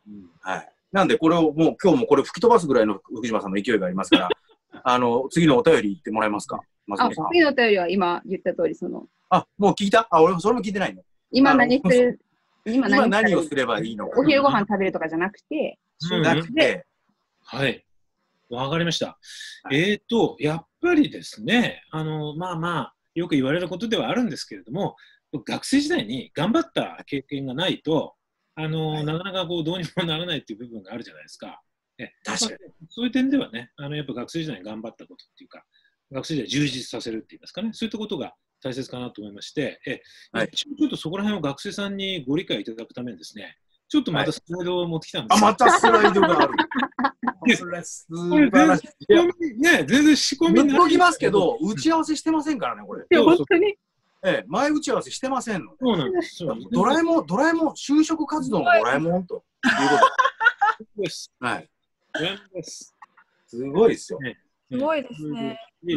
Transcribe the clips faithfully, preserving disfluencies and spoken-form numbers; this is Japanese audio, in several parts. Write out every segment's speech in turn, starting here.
うん、はい。なんで、これをもう今日もこれ吹き飛ばすぐらいの福島さんの勢いがありますから、あの、次のお便り言ってもらえますか、まあ、次のお便りは今言った通り、その。 あ、もう聞いた？あ、俺もそれも聞いてないの。 今何する、 今何, 今何をすればいいのか。 お昼ご飯食べるとかじゃなくて、 じゃなくて。 はい。わかりました。はい、えっと、やっぱりですね、あの、まあまあ、よく言われることではあるんですけれども、学生時代に頑張った経験がないと、あの、はい、なかなかこうどうにもならないっていう部分があるじゃないですか。え確かに、 まあ、そういう点ではね、あのやっぱ学生時代に頑張ったことっていうか、学生時代充実させるっていいますかね、そういったことが大切かなと思いまして、え、はい、ちょっとそこら辺を学生さんにご理解いただくためにですね、ちょっとまたスライドを持ってきたんですよ。 はい、あ、またスライドがある。 それ素晴らしい。ね、全然仕込み言っときますけど、打ち合わせしてませんからね、これ。 いや、本当に。 ええ、前打ち合わせしてませんの。 そうなんです。 ドラえもん、ドラえもん、就職活動のドラえもんということです。はい。すごいですよ。 すごいですね。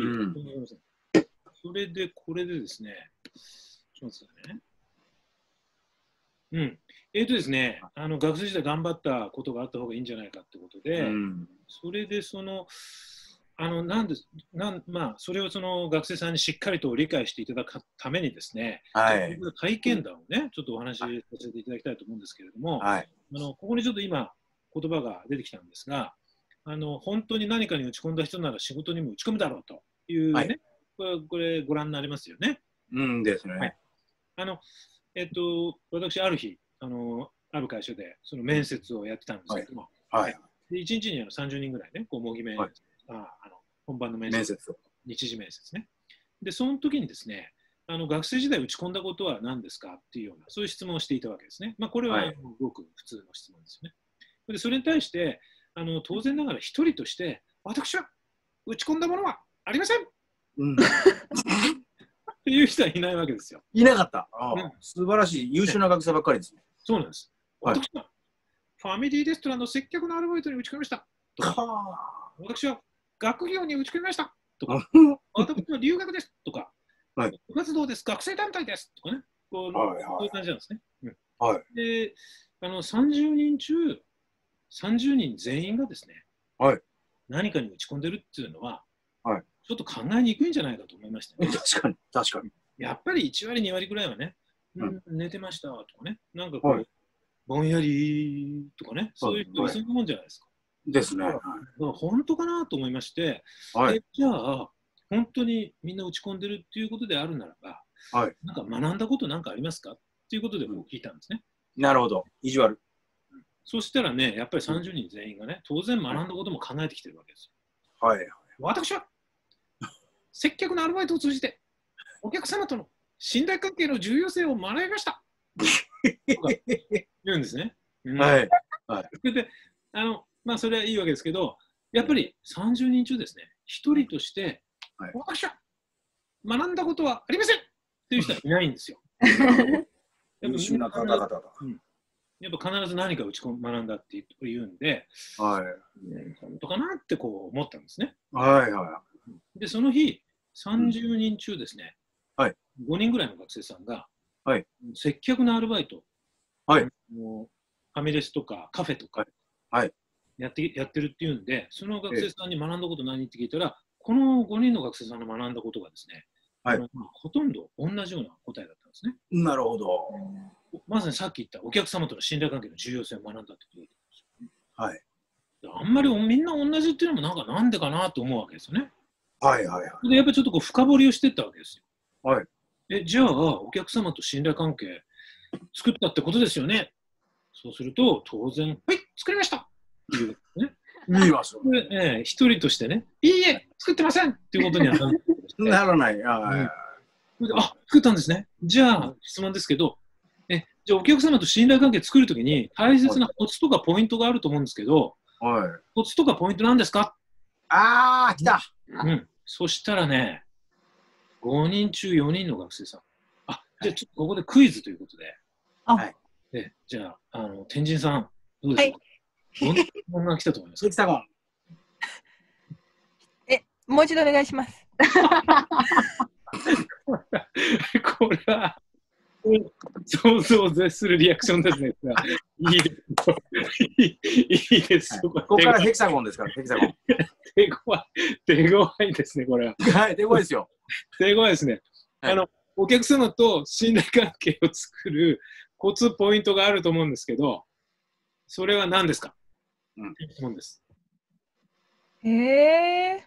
それで、これでですね、ちょっと待ってくださいね。うん。えーとですね、あの学生時代頑張ったことがあった方がいいんじゃないかってことで、うん、それでその、あのなんですなんまあ、それをその学生さんにしっかりと理解していただくためにですね、はい、体験談をね、ちょっとお話しさせていただきたいと思うんですけれども、はい、あのここにちょっと今、言葉が出てきたんですが、あの本当に何かに打ち込んだ人なら仕事にも打ち込むだろうというね、はい、これ、これご覧になりますよね。 うんですね。はい、 あのえっと、私、ある日、あのある会社でその面接をやってたんですけども、はいはい、でいちにちにあのさんじゅうにんぐらいね、こう模擬面接、はい、ああの本番の面接、面接日時面接ね。で、その時にですね、あの学生時代打ち込んだことは何ですかっていうような、そういう質問をしていたわけですね。まあ、これはごく普通の質問ですよね。で、それに対して、あの当然ながら一人として、私は打ち込んだものはありません、うん、っていう人はいないわけですよ。 いなかった。ああ、うん、素晴らしい、優秀な学生ばっかりですね。 そうなんです。はい、私はファミリーレストランの接客のアルバイトに打ち込みました。とか私は学業に打ち込みました。とか私は留学です。とか、はい、部活動です。学生団体です。とかね。こう、はいはい、そういう感じなんですね。うんはい、で、あのさんじゅうにん中さんじゅうにん全員がですね、はい、何かに打ち込んでるっていうのは、はい、ちょっと考えにくいんじゃないかと思いましたね。 確かに、確かに。 やっぱりいち割、に割ぐらいはね、うん、寝てましたとかね、なんかこう、はい、ぼんやりとかね、そういう人いそうなもんじゃないですか。 ですね。 だから本当かなと思いまして、はい、えじゃあ、本当にみんな打ち込んでるっていうことであるならば、はい、なんか学んだことなんかありますかっていうことで聞いたんですね。 なるほど、意地悪。 そしたらね、やっぱりさんじゅうにん全員がね、当然学んだことも考えてきてるわけですよ。はい、私は接客のアルバイトを通じて、お客様との信頼関係の重要性を学びました。とか言うんですね。うん、はい。はい、それで、あの、まあ、それはいいわけですけど、やっぱりさんじゅうにん中ですね、ひとりとして、はい、私は学んだことはありませんっていう人はいないんですよ。 優秀な方々だ。 やっぱ必ず何か打ち込ん学んだって言うんで、はい、本当かなってこう思ったんですね。はいはい。で、その日、さんじゅうにん中ですね、はい、ごにんぐらいの学生さんが、はい、接客のアルバイト、はい、ファミレスとかカフェとか、はい、やって、やってるっていうんで、その学生さんに学んだこと何って聞いたら、このごにんの学生さんの学んだことがですね、はい、ほとんど同じような答えだったんですね。 なるほど。 まさにさっき言ったお客様との信頼関係の重要性を学んだってことだったんですよ。 はい。 あんまりみんな同じっていうのもなんかなんでかなと思うわけですよね。 はいはいはい。 で、やっぱりちょっとこう深掘りをしていったわけですよ。 はい。 え、じゃあお客様と信頼関係作ったってことですよね。そうすると当然、はい、作りましたっていうね。 見ますよ。 で、えー、一人としてね、いいえ、作ってませんっていうことにはなならない。はい。 うん、あ、作ったんですね。じゃあ質問ですけど、えじゃあお客様と信頼関係作るときに大切なコツとかポイントがあると思うんですけど、はい、コツとかポイントなんですか？ あー、来た、 うん、そしたらね、ごにん中よにんの学生さん。あ、じゃあちょっとここでクイズということで。はい。でじゃあ、あの天神さん、どうでしょうか、はい、どんな質問が来たと思いますか？ え、もう一度お願いします。 これは、 想像を絶するリアクションですね。いいです。いいです。 ここからヘキサゴンですから、ヘキサゴン。 手強い、手強いですね、これは。 はい、手強いですよ。 手強いですね。あの、お客様と信頼関係を作るコツ、ポイントがあると思うんですけど、それは何ですか？うん、質問です。 えー、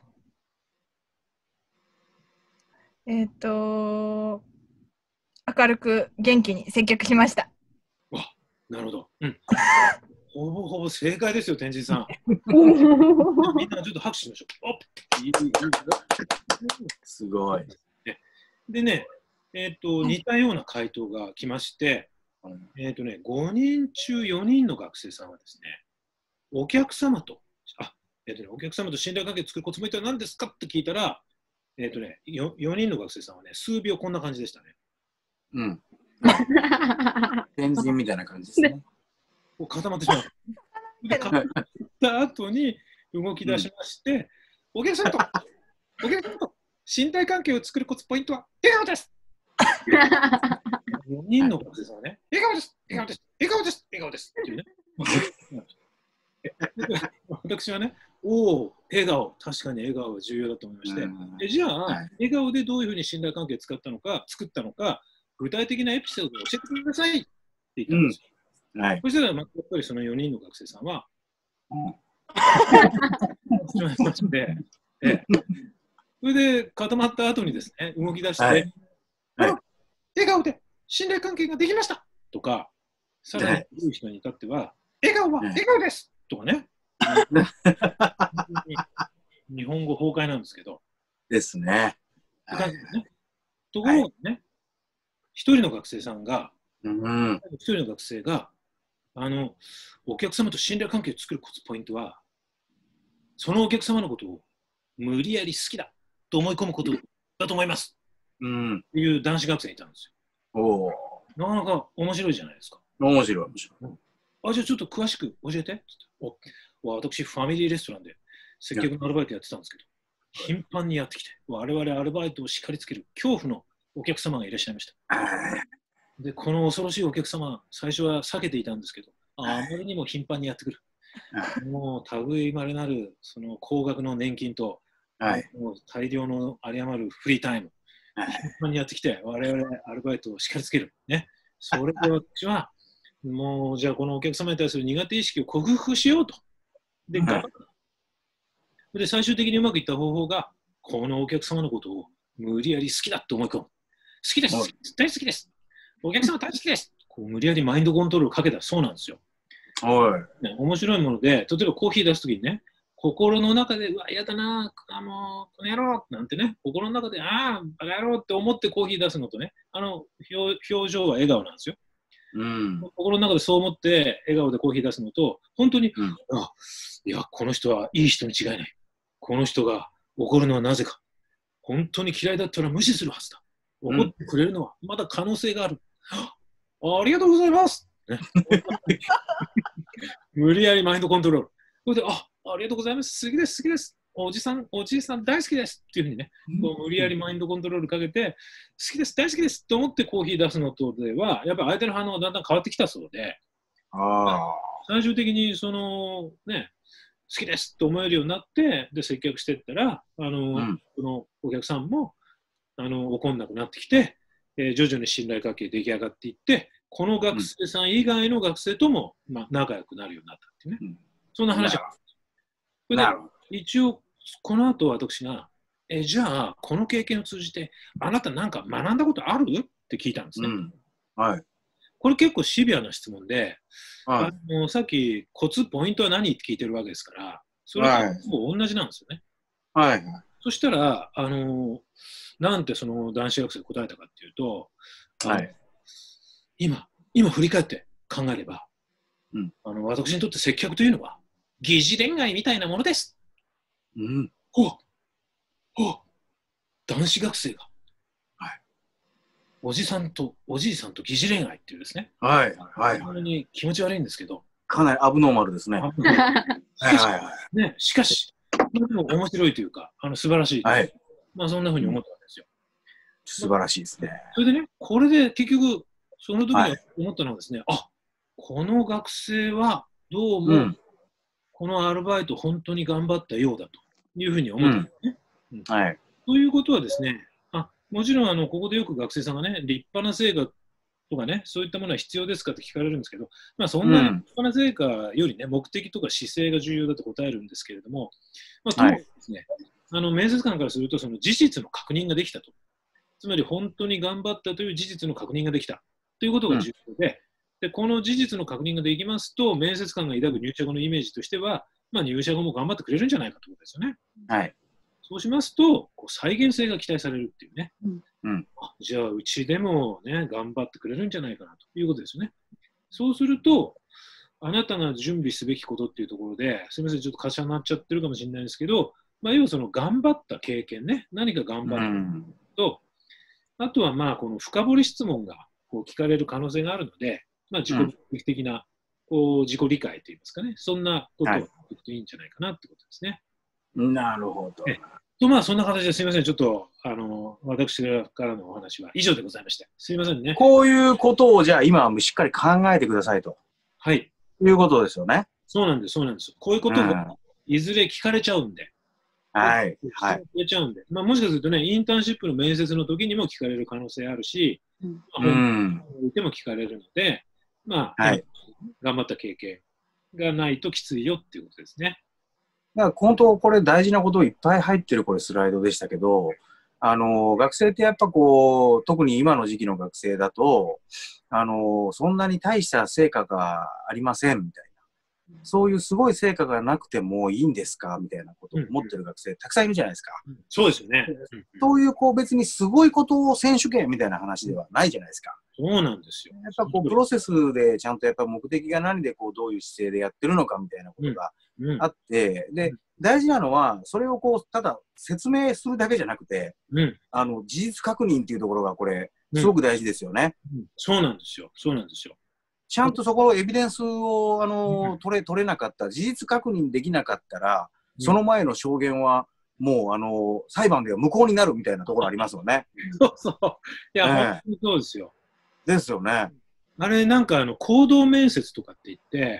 えっと、明るく元気に接客しました。 わ、なるほど。うん。ほぼほぼ正解ですよ、天神さん。みんなちょっと拍手しましょう。おっ、いい、いい。 すごい。 でね、えっと、似たような回答が来まして、えっとね、ごにん中よにんの学生さんはですね、お客様と、あ、えっとね、お客様と信頼関係を作るコツポイントは何ですかって聞いたら、えっとね、よにんの学生さんはね、数秒こんな感じでしたね。 うん。天神みたいな感じですね。 固まってしまう。で、固まった後に動き出しまして、うん、お客様と、お客様と信頼関係を作るコツポイントは笑顔です。よにんの学生さんはね、笑顔です、笑顔です、笑顔です、笑顔ですっていうね。私はね、おお、笑顔、確かに笑顔は重要だと思いまして、えじゃあ、はい、笑顔でどういうふうに信頼関係を使ったのか、作ったのか、具体的なエピソードを教えてくださいって言ったんですよ。うん、はい、そしたら、まあ、やっぱりそのよにんの学生さんは、うん、えそれで固まった後にですね、動き出して、はいはい、笑顔で信頼関係ができましたとか、さらにいい人に至っては、笑顔は笑顔ですとかね。日本語崩壊なんですけど。 ですね。 ところがね、一人の学生さんが、 うん、 一人の学生が、あの、お客様と信頼関係を作るコツポイントは、そのお客様のことを無理やり好きだと思い込むことだと思います。うん。っていう男子学生がいたんですよ。おなかなか面白いじゃないですか。 面白い、面白い。 あ、じゃあちょっと詳しく教えて。お私、ファミリーレストランで接客のアルバイトやってたんですけど、頻繁にやってきて、我々アルバイトを叱りつける恐怖のお客様がいらっしゃいました。で、この恐ろしいお客様、最初は避けていたんですけど、あ, あまりにも頻繁にやってくる。もう類まれなるその高額の年金と、はい、もう大量の有り余るフリータイム、頻繁にやってきて、我々アルバイトを叱りつける。ね、それで私は、もうじゃあこのお客様に対する苦手意識を克服しようと。で、頑張った。で、最終的にうまくいった方法が、このお客様のことを無理やり好きだと思い込む。好きです、大好きです。お客様大好きです。こう無理やりマインドコントロールをかけたそうなんですよ。ね、面白いもので、例えばコーヒー出すときにね、心の中で、うわ、嫌だな、あの、この野郎なんてね、心の中で、ああ、バカ野郎って思ってコーヒー出すのとね、あの、表, 表情は笑顔なんですよ。うん、心の中でそう思って笑顔でコーヒー出すのと、本当に、うん、あ、いや、この人はいい人に違いない。この人が怒るのはなぜか。本当に嫌いだったら無視するはずだ。怒ってくれるのはまだ可能性がある。うん、あ, ありがとうございます。ね、無理やりマインドコントロール。それで、あ、ありがとうございます。好きです、好きです。おじさん、おじいさん大好きですっていうふうにね、こう無理やりマインドコントロールかけて、好きです、大好きですと思ってコーヒー出すのとでは、やっぱり相手の反応がだんだん変わってきたそうで、あ最終的にその、ね、好きですと思えるようになって、で接客していったら、あの、うん、そのお客さんもあの怒んなくなってきて、えー、徐々に信頼関係出来上がっていって、この学生さん以外の学生とも、まあ、仲良くなるようになったっていうね、うん、そんな話がある。なるほど。一応、この後私が、えじゃあ、この経験を通じて、あなた何か学んだことあるって聞いたんですね。うん、はい。これ結構シビアな質問で、はい、あのさっきコツ、ポイントは何って聞いてるわけですから、それと同じなんですよね。はい。そしたら、あのなんてその男子学生が答えたかっていうと、はい、今、今振り返って考えれば、うん、あの私にとって接客というのは疑似恋愛みたいなものです。うん、ほほ男子学生が、はい、おじさんとおじいさんと疑似恋愛っていうですね、はいはい、本当に気持ち悪いんですけど、 かなりアブノーマルですね。 ね、しかし、でも面白いというか、あの素晴らしい、はい、まあそんなふうに思ったんですよ。 素晴らしいですね。 それでね、これで結局、 その時に思ったのはですね、はい、あ、この学生はどうも、うん、このアルバイト本当に頑張ったようだというふうに思ったんですね。うんうん、はい。ということはですね、あ、もちろんあのここでよく学生さんがね、立派な成果とかね、そういったものは必要ですかって聞かれるんですけど、まあ、そんなに立派な成果よりね、目的とか姿勢が重要だと答えるんですけれども、まあ、とにかくですね、はい、あの面接官からすると、その事実の確認ができたと。つまり本当に頑張ったという事実の確認ができたということが重要で、うん、でこの事実の確認ができますと、面接官が抱く入社後のイメージとしては、まあ、入社後も頑張ってくれるんじゃないかということですよね。はい、そうしますと、こう再現性が期待されるっていうね、うん、あ、じゃあ、うちでも、ね、頑張ってくれるんじゃないかなということですよね。そうすると、あなたが準備すべきことっていうところで、すみません、ちょっと重なっちゃってるかもしれないですけど、まあ、要はその頑張った経験ね、何か頑張ったと、うん、あとはまあこの深掘り質問がこう聞かれる可能性があるので、まあ、自己分析的なこう自己理解といいますかね、そんなことを言うといいんじゃないかなってことですね。 はい、なるほど。 とまあそんな形ですみません、ちょっとあの私からのお話は以上でございまして、すみませんね。 こういうことをじゃあ今はしっかり考えてくださいと。 はい。 いうことですよね。 そうなんです、そうなんです。こういうことがいずれ聞かれちゃうんで。 はい。はい。 聞かれちゃうんで。まあもしかするとね、インターンシップの面接の時にも聞かれる可能性あるし、うん。本にいても聞かれるので、まあ、はい、頑張った経験がないときついよっていうことですね。 だから本当これ大事なこといっぱい入ってるこれスライドでしたけど、あの学生ってやっぱこう特に今の時期の学生だとあのそんなに大した成果がありませんみたいな、そういうすごい成果がなくてもいいんですかみたいなことを思ってる学生たくさんいるじゃないですか。 うんうん、そうですよね。 そういうこう別にすごいことを選手権みたいな話ではないじゃないですか。 そうなんですよ。 やっぱこうプロセスでちゃんとやっぱ目的が何でこうどういう姿勢でやってるのかみたいなことがあって、うん、で、うん、大事なのはそれをこうただ説明するだけじゃなくて、うん、あの事実確認っていうところがこれすごく大事ですよね。 うんうん、そうなんですよ。そうなんですよ。 ちゃんとそこのエビデンスをあの、うん、取れ取れなかった、事実確認できなかったら、その前の証言はもうあの裁判では無効になるみたいなところありますよね。 そうそう。いや、えー、本当にそうですよ。 ですよね。 あれなんかあの行動面接とかって言って、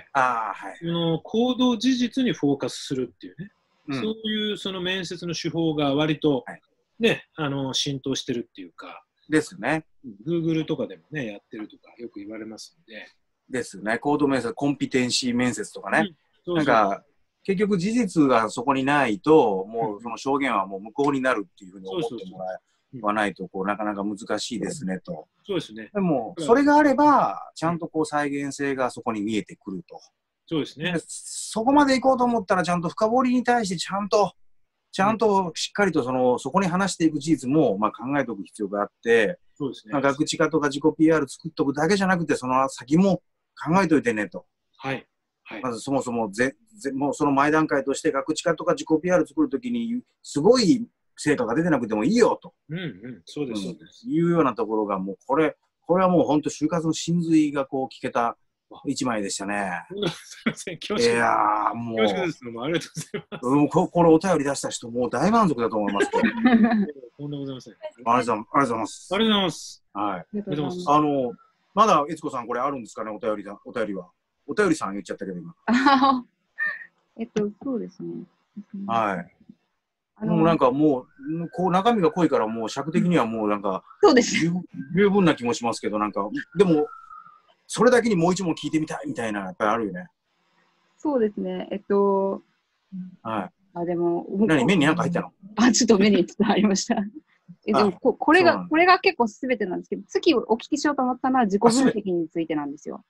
あ、はい、 その行動事実にフォーカスするっていうね、うん、そういうその面接の手法が割と、ね、はい、あの浸透してるっていうか。 ですね。 Google とかでもね、やってるとかよく言われますんで。 ですね。行動面接、コンピテンシー面接とかね。うん、そうそう、なんか結局事実がそこにないと、もうその証言はもう無効になるっていうふうに思ってもらえはないとこうなかなか難しいですねと。 そうですね。 でもそれがあればちゃんとこう再現性がそこに見えてくると。 そうですね。 そこまで行こうと思ったらちゃんと深掘りに対してちゃんとちゃんとしっかりとそのそこに話していく事実もまあ考えておく必要があって、 そうですね。 まあ、学知化とか自己 ピーアール 作っておくだけじゃなくてその先も考えておいてねと。 はい。はい、 まずそもそもぜぜもうその前段階として学知化とか自己 ピーアール 作るときにすごい成果が出てなくてもいいよと、 うんうん、そうです、そうです。 いうようなところがもうこれこれはもう本当就活の真髄がこう聞けた一枚でしたね。 すみません、恐縮。 いやーもう恐縮です。もうありがとうございます。 うん、ここれお便り出した人もう大満足だと思いますけど。 とんでもございません。 ありがとうございます。 ありがとうございます。 はい。 ありがとうございます。 あのまだ悦子さんこれあるんですかね、お便りだお便りは。お便りさん言っちゃったけど今。 えっとそうですね。 はい。もうなんかもうこう中身が濃いからもう尺的にはもうなんかそうです十分な気もしますけど、なんかでもそれだけにもう一問聞いてみたいみたいなやっぱりあるよね。 そうですね。えっとはい。 あでも何目になんか入ったの？ あちょっと目にちょっと入りました。えでもここれがこれが結構すべてなんですけど、次お聞きしようと思ったのは自己分析についてなんですよ。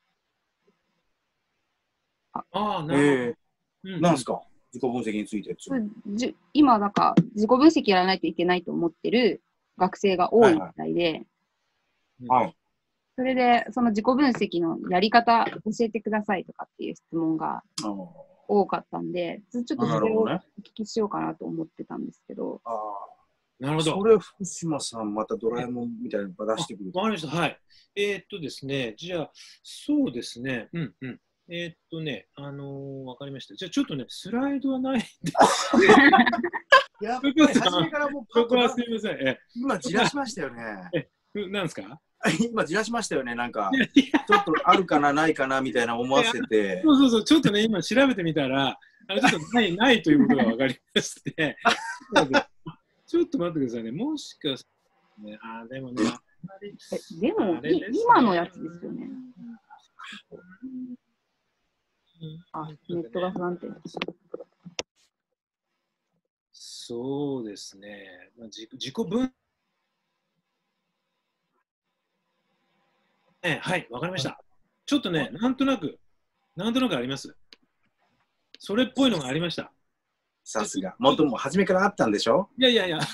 ああなるほど。なんですか？自己分析についてじ今なんか自己分析やらないといけないと思ってる学生が多いみたいで、 はい、はい、 それでその自己分析のやり方教えてくださいとかっていう質問が多かったんで、ちょっとそれをお聞きしようかなと思ってたんですけど。 あなるほど。それ福島さんまたドラえもんみたいなの出してくる。 わかりました。はい。えー、っとですね、じゃあそうですね、うんうん。えー、っとね、あのー、わかりました。じゃあちょっとね、スライドはないんで。 やっぱり初めからもうそこはすみません。え今、じらしましたよね。 え、なんですか？ 今、じらしましたよね、なんか、ちょっとあるかな、ないかなみたいな思わせて。 そうそうそう、ちょっとね、今調べてみたら、あれちょっとない、ないということが分かりまして、ちょっと待ってくださいね、もしかして、ね、あ、でもね、あでも、ね、今のやつですよね。あ、ネットが不安定。 そうですね、まあ、自己分、ね、はい、わかりました。ちょっとね、なんとなく、なんとなくあります。それっぽいのがありました。 さすが。もっとも初めからあったんでしょ？ いやいやいや。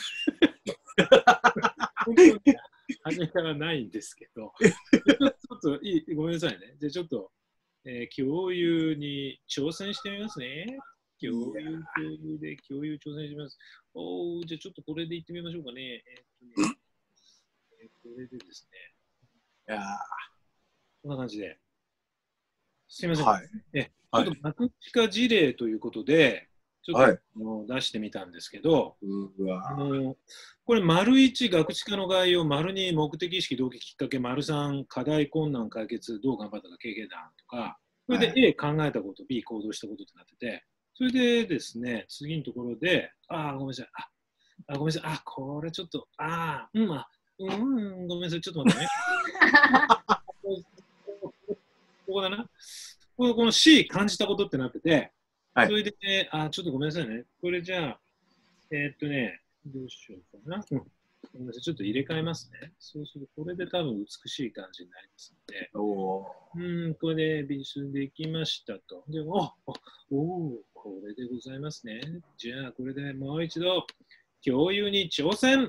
初めからないんですけど、ちょっといい、ごめんなさいね。じゃあちょっと、えー、共有に挑戦してみますね。共有、共有で共有挑戦します。おー、じゃあちょっとこれでいってみましょうかね。えーっとねえー、これでですね。いやー、こんな感じで。すみません。はい、えちょっと学知化事例ということで、ちょっと、はい、出してみたんですけど、うわあのこれ、丸いち、学知化の概要、丸に、目的意識、動機、きっかけ、丸さん、課題、困難、解決、どう頑張ったか、経験談とか、それで A、考えたこと、B、行動したことってなってて、それでですね、次のところで、ああ、ごめんなさい、あ、あごめんなさい、あ、これちょっと、ああ、うん、あ、うん、ごめんなさい、ちょっと待ってね。ここだな。この C、感じたことってなってて、はい、それで、ね、あ、ちょっとごめんなさいね。これじゃあ、えー、っとね、どうしようかな。ごめんなさい、ちょっと入れ替えますね。そうすると、これで多分美しい感じになりますので、おうん、これで美術できましたと。でも、おお、これでございますね。じゃあ、これでもう一度、共有に挑戦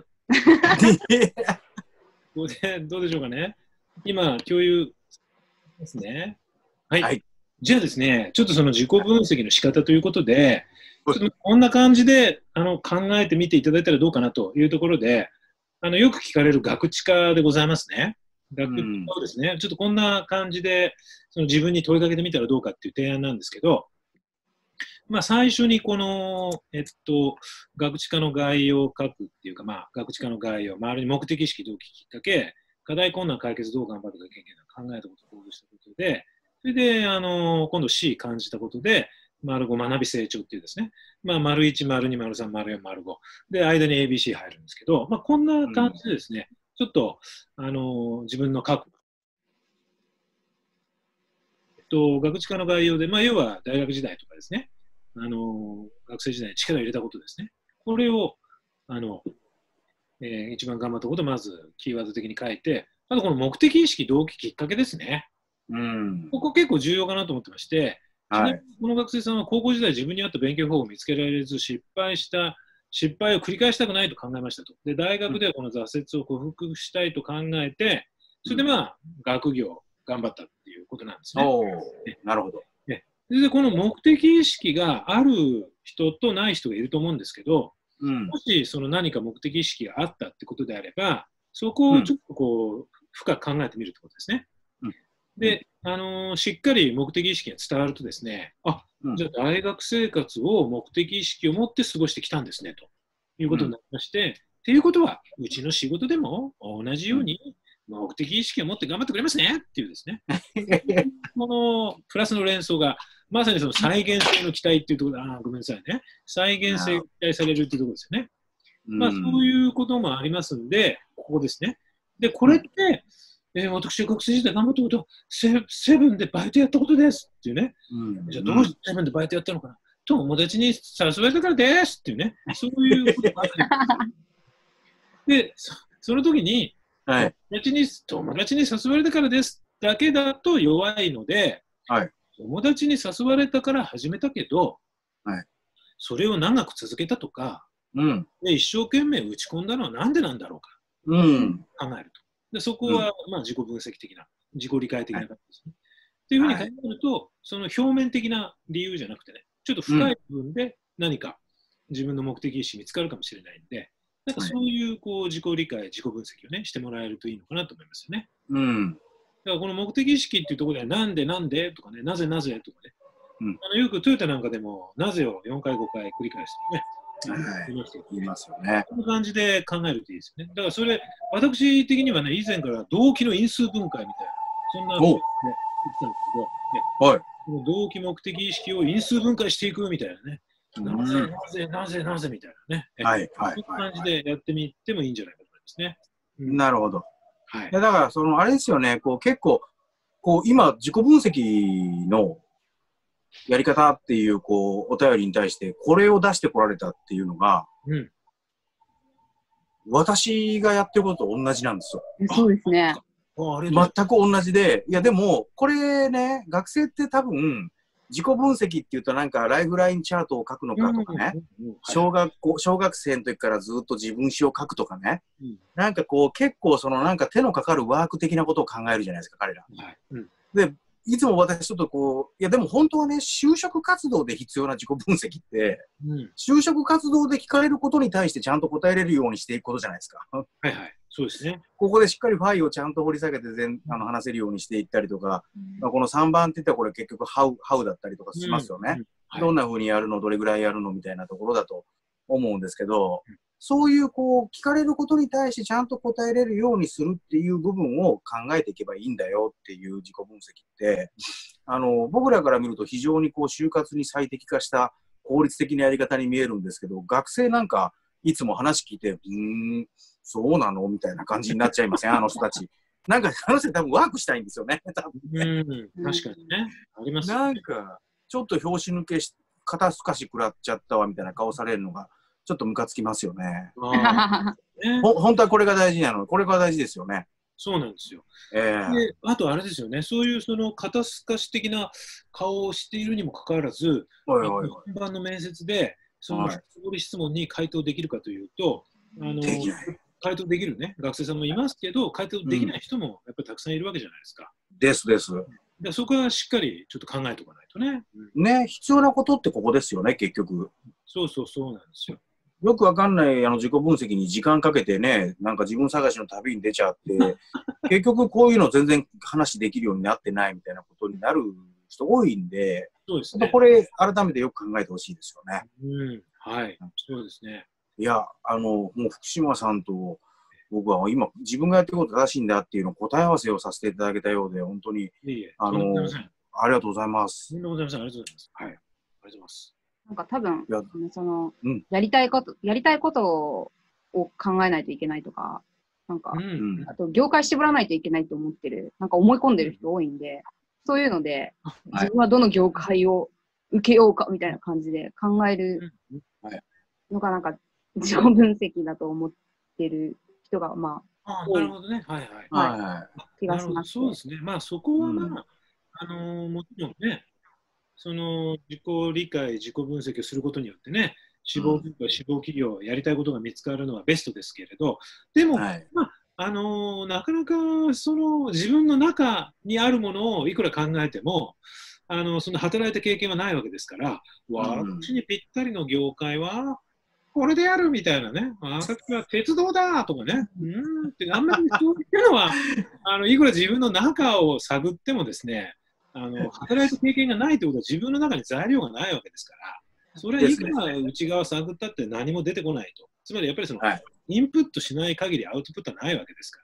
これでどうでしょうかね。今、共有ですね。はい。はい、じゃあですね、ちょっとその自己分析の仕方ということで、ちょっとこんな感じであの考えてみていただいたらどうかなというところで、あのよく聞かれる学知化でございますね。学知化をですね、うん、ちょっとこんな感じでその自分に問いかけてみたらどうかっていう提案なんですけど、まあ、最初にこの、えっと、学知化の概要を書くっていうか、まあ、学知化の概要、周りに目的意識、動機、きっかけ、課題困難解決どう頑張るか経験談、考えたこと、行動したことで、それで、あの、今度 C 感じたことで、丸ご学び成長っていうですね、まあ、丸いち、丸に、丸さん、丸よん、丸ご。で、間に エービーシー 入るんですけど、まあ、こんな感じでですね、うん、ちょっと、あの、自分の書く、えっと、学知化の概要で、まあ、要は大学時代とかですね、あの、学生時代に力を入れたことですね。これを、あの、えー、一番頑張ったことをまずキーワード的に書いて、あとこの目的意識、動機、きっかけですね。うん、ここ結構重要かなと思ってまして、はい、この学生さんは高校時代自分に合った勉強法を見つけられず失敗した、失敗を繰り返したくないと考えましたと。で、大学ではこの挫折を克服したいと考えて、それでまあ、学業頑張ったっていうことなんですね。 おねなるほど。 ね、で、この目的意識がある人とない人がいると思うんですけど、うん、もしその何か目的意識があったってことであれば、そこをちょっとこう、深く考えてみるってことですね。うん、で、あのー、しっかり目的意識が伝わるとですね、あ、うん、じゃあ大学生活を目的意識を持って過ごしてきたんですね、ということになりまして、うん、っていうことは、うちの仕事でも同じように目的意識を持って頑張ってくれますね、っていうですね、このプラスの連想が、まさにその再現性の期待っていうところで、あ、ごめんなさいね、再現性が期待されるっていうところですよね。うん、まあ、そういうこともありますんで、ここですね。で、これって、うんえー、私、学生時代頑張ったこと、セ、セブンでバイトやったことですっていうね。うん、じゃあ、どうしてセブンでバイトやったのかな、友達に誘われたからですっていうね。そういうことがあったりで、そ、その時に、はい、友達に、友達に誘われたからですだけだと弱いので、はい、友達に誘われたから始めたけど、はい、それを長く続けたとか、うん、で一生懸命打ち込んだのはなんでなんだろうか、うん、考えると。でそこは、うんまあ、自己分析的な、自己理解的な感じですね。っていうふうに考えると、はい、その表面的な理由じゃなくてね、ちょっと深い部分で何か自分の目的意識見つかるかもしれないんで、なんかそういうこう自己理解、自己分析をね、してもらえるといいのかなと思いますよね。うん、だからこの目的意識っていうところでは、なんでなんでとかね、なぜなぜとかね、うん、あのよくトヨタなんかでも、なぜをよんかいごかい繰り返してね、 言いますよね。 こんな感じで考えるといいですよね。だからそれ、私的にはね、以前から動機の因数分解みたいな、そんなことを、ね、言ってたんですけど、ね、はい、この動機目的意識を因数分解していくみたいなね。なぜ、なぜ、なぜ、なぜみたいなね。 はい、はい。 そういう感じでやってみてもいいんじゃないかと思いますね。 うん、なるほど。 はい。 いやだから、その、あれですよね、こう、結構、こう、今、自己分析のやり方っていう、こう、お便りに対して、これを出してこられたっていうのが、うん、私がやってることと同じなんですよ。 そうですね。 全く同じで、いや、でも、これね、学生って多分、自己分析っていうとなんかライフラインチャートを書くのかとかね、小学校、小学生の時からずっと自分史を書くとかね、うん、なんかこう結構そのなんか手のかかるワーク的なことを考えるじゃないですか、彼ら。はいうん、で、いつも私ちょっとこう、いやでも本当はね、就職活動で必要な自己分析って、うん、就職活動で聞かれることに対してちゃんと答えれるようにしていくことじゃないですか。 はいはい。そうですね。 ここでしっかりファイをちゃんと掘り下げて全あの話せるようにしていったりとか、うんまあ、このさんばんって言ったらこれ結局ハウ、ハウだったりとかしますよね。うんうんはい、どんな風にやるの、どれぐらいやるのみたいなところだと思うんですけど、うん、そういうこう聞かれることに対してちゃんと答えれるようにするっていう部分を考えていけばいいんだよっていう自己分析って、あの僕らから見ると非常にこう就活に最適化した効率的なやり方に見えるんですけど、学生なんかいつも話聞いて、うーん、そうなのみたいな感じになっちゃいません、あの人たち。なんか、あの人多分ワークしたいんですよね。多分ねうん、確かにね。ありますね。なんか、ちょっと拍子抜けし、肩透かし食らっちゃったわみたいな顔されるのが、ちょっとムカつきますよね。あねほ本当はこれが大事なの。これが大事ですよね。 そうなんですよ。 えー、 であとあれですよね、そういうその肩透かし的な顔をしているにもかかわらず、 おいおいおい本番の面接で、その深掘り質問に回答できるかというと、はい、あの回答できる、ね、学生さんもいますけど、回答できない人もやっぱりたくさんいるわけじゃないですか。 うん、ですです。 でそこはしっかりちょっと考えておかないとね。 うん、ね、必要なことってここですよね、結局。 そうそうそうなんですよ。 よくわかんないあの自己分析に時間かけてね、なんか自分探しの旅に出ちゃって、結局こういうの全然話できるようになってないみたいなことになる人多いんで、 そうですね、 これ改めてよく考えてほしいですよね。 うん、はい、そうですね。 いや、あの、もう福島さんと僕は今自分がやってること正しいんだっていうのを答え合わせをさせていただけたようで、本当に、 いえいえあの、ありがとうございます。 とんでもございません。ありがとうございます。はい。ありがとうございます。 なんか多分、その、うん、やりたいこと、やりたいことを考えないといけないとか、なんか、うん、あと業界絞らないといけないと思ってる、なんか思い込んでる人多いんで、そういうので、自分はどの業界を受けようかみたいな感じで考えるのがなんか自己分析だと思ってる人が、まあ、あなるほどね。はいはい。はいはい、気がします。そうですね。まあそこはまあ、うん、あのー、もちろんね、その自己理解、自己分析をすることによってね、志望企業、志望企業、やりたいことが見つかるのはベストですけれど、でも、はい、まあ、あのー、なかなかその自分の中にあるものをいくら考えても、あのその働いた経験はないわけですから、うん、私にぴったりの業界はこれでやるみたいなね、私は鉄道だとかね、うんってあんまりそういうのはあのいくら自分の中を探ってもですね、あの働いた経験がないということは自分の中に材料がないわけですから、それはいくら内側探ったって何も出てこないと。つまりやっぱりその、はい、インプットしない限りアウトプットはないわけですから、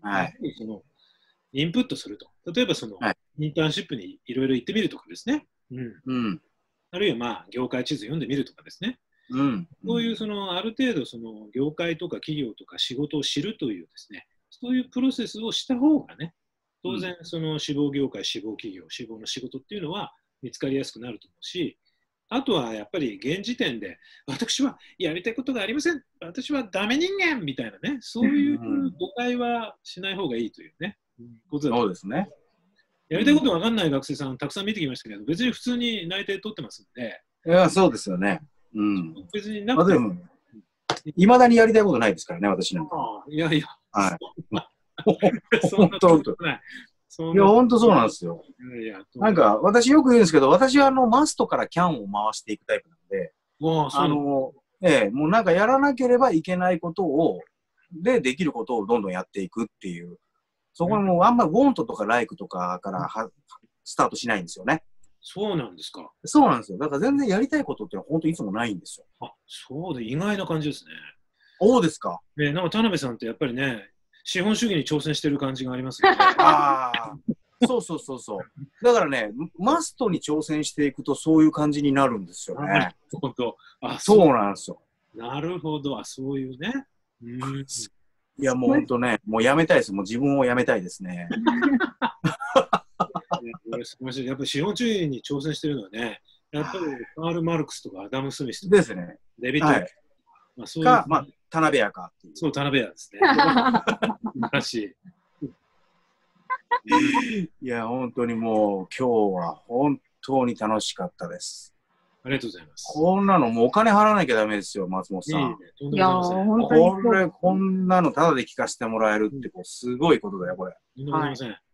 はい、そのインプットすると。例えばその、はい、インターンシップにいろいろ行ってみるとかですね。うんうん、あるいはまあ業界地図読んでみるとかですね。うん、そういうそのある程度その業界とか企業とか仕事を知るというですね、そういうプロセスをした方がね、当然その志望業界、志望企業、志望の仕事っていうのは見つかりやすくなると思うし、あとはやっぱり現時点で私はやりたいことがありません、私はダメ人間みたいなね、そういう誤解はしない方がいいというね、うん、ことだと。 そうですね。 やりたいことが分かんない学生さんたくさん見てきましたけど、別に普通に内定取ってますんで。 いや、そうですよね。うん。 別になくても。 いまだにやりたいことないですからね、私なんか。 あいやいや。 はい。 そんなことない。 いや、本当そうなんですよ。いやいやなんか、私よく言うんですけど、私はあの、マストからキャンを回していくタイプなんで、あの、ええ、もうなんかやらなければいけないことを、で、できることをどんどんやっていくっていう、そこにもうあんまりウォントとかライクとかからはスタートしないんですよね。 そうなんですか。 そうなんですよ。だから全然やりたいことってのは本当いつもないんですよ。 あ、 そうで、意外な感じですね。 そうですか。 ね、なんか田辺さんってやっぱりね、資本主義に挑戦してる感じがありますよね。 ああ、そうそうそうそう。だからね、マストに挑戦していくとそういう感じになるんですよね。 本当。あ、 そうなんですよ。 なるほど。あ、そういうね。うん、いや、もう本当ね、もうやめたいです。もう自分をやめたいですね。 やっぱり資本主義に挑戦してるのはね、やっぱりカール・マルクスとかアダム・スミスとか、 ですね。 デビッド・はい、 まあ、そういうか、まあ、田辺屋かっていう。 そう、田辺屋ですね。らしい。いや、本当にもう今日は本当に楽しかったです。 ありがとうございます。 こんなのもうお金払わなきゃダメですよ、松本さん。いいね、 いやー、本当にこれ、こんなのタダで聞かせてもらえるって、こうすごいことだよ、これ。 とんでもございません。はい、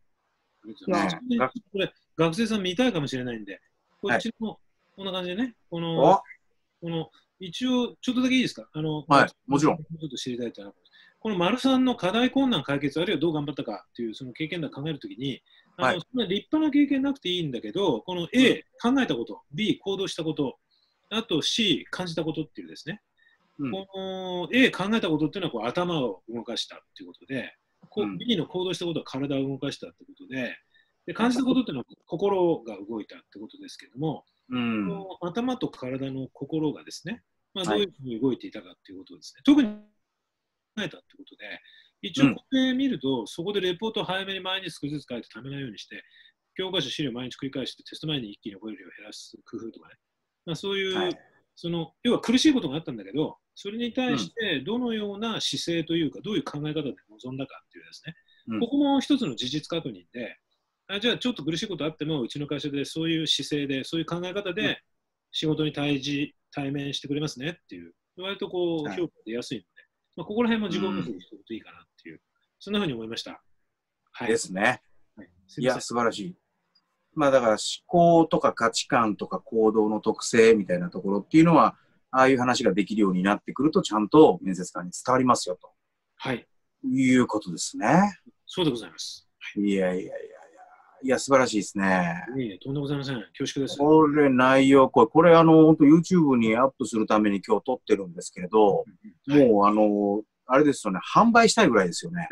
これ、学生さん見たいかもしれないんで、こっちも、はい、こんな感じでね、この、この一応、ちょっとだけいいですか、あの、 はい、もちろん。 ちょっと知りたいというのは、この丸さんの課題困難解決、あるいはどう頑張ったかというその経験談を考えるときに、あの、はい、そんな立派な経験なくていいんだけど、この A、うん、考えたこと、B、行動したこと、あと C、感じたことっていうですね、うん、この A、考えたことっていうのはこう頭を動かしたっていうことで、こう、うん、B の行動したことは体を動かしたってことで、で感じたことっていうのは心が動いたってことですけども、うん、この頭と体の心がですね、まあ、どういうふうに動いていたかっていうことですね。はい、特に考えたってことで、一応これ見ると、うん、そこでレポートを早めに毎日少しずつ書いてためないようにして、教科書資料を毎日繰り返してテスト前に一気に覚える量を減らす工夫とかね、まあ、そういう、はい、その要は苦しいことがあったんだけど、それに対してどのような姿勢というか、どういう考え方で臨んだかっていうですね、うん、ここも一つの事実確認で、あ、じゃあちょっと苦しいことあっても、うちの会社でそういう姿勢で、そういう考え方で仕事に対峙、対面してくれますねっていう、割とこう評価出やすいので、まあ、ここら辺も自己分析しておくといいかなっていう、うん、そんなふうに思いました。 はい、ですね。はい、いや、素晴らしい。まあだから思考とか価値観とか行動の特性みたいなところっていうのは、ああいう話ができるようになってくると、ちゃんと面接官に伝わりますよと。 はい。 いうことですね。 そうでございます。 はい、いやいやいやいや。いや、素晴らしいですね。 いいね、とんでもございません。恐縮です。 これ、内容、これ、これ、あの、本当 YouTube にアップするために今日撮ってるんですけれど、うん、もう、あの、あれですよね、販売したいぐらいですよね。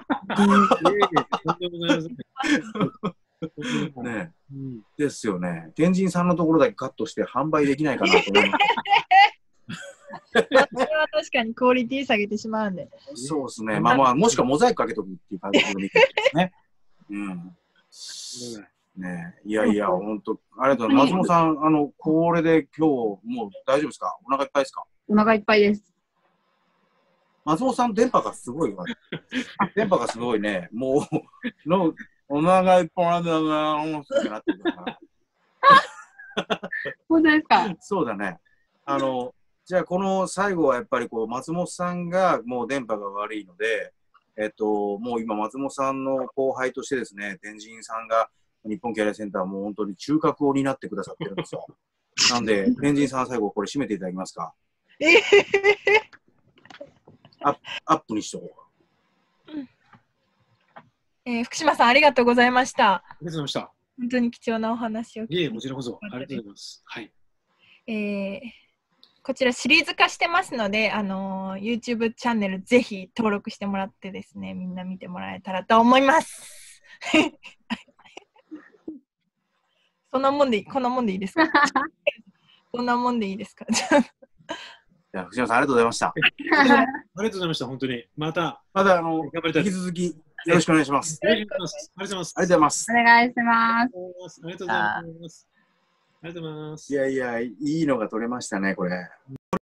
ね、うん、ですよね。天神さんのところだけカットして販売できないかなと思います。 それは確かにクオリティ下げてしまうんで。 そうですね。まあまあ、もしくはモザイクかけとくっていう感じで見てですね。うん。ね、いやいや、本当、ありがとうございます。松本さん、あの、これで今日、もう大丈夫ですか？お腹いっぱいですか？ お腹いっぱいです。 松本さん、電波がすごいわ。電波がすごいね。もう、のお腹いっぱいだな、ってなってるから。 本当ですか？ そうだね。あの、じゃあ、この最後はやっぱりこう、松本さんがもう電波が悪いので、えっと、もう今、松本さんの後輩としてですね、天神さんが日本キャリアセンターもう本当に中核を担ってくださってるんですよ。なんで、天神さん最後これ締めていただけますか？えー、アップ、アップにしとこうか。 うん、えー、福島さん、ありがとうございました。 ありがとうございました。 本当に貴重なお話を聞いて。 いえ、こちらこそ。ありがとうございます。はい。 えーこちらシリーズ化してますので、あのー、YouTube チャンネルぜひ登録してもらってですね、みんな見てもらえたらと思います。そんなもんでいい、こんなもんでいいですか？こんなもんでいいですか？ じゃあ、藤山さん、ありがとうございました。 ありがとうございました、本当に。また、 また、あの、引き続きよろしくお願いします。 ありがとうございます。ありがとうございます。 ありがとうございます。 お願いします。 ありがとうございます。ありがとうございます。 いやいや、いいのが撮れましたね、これ。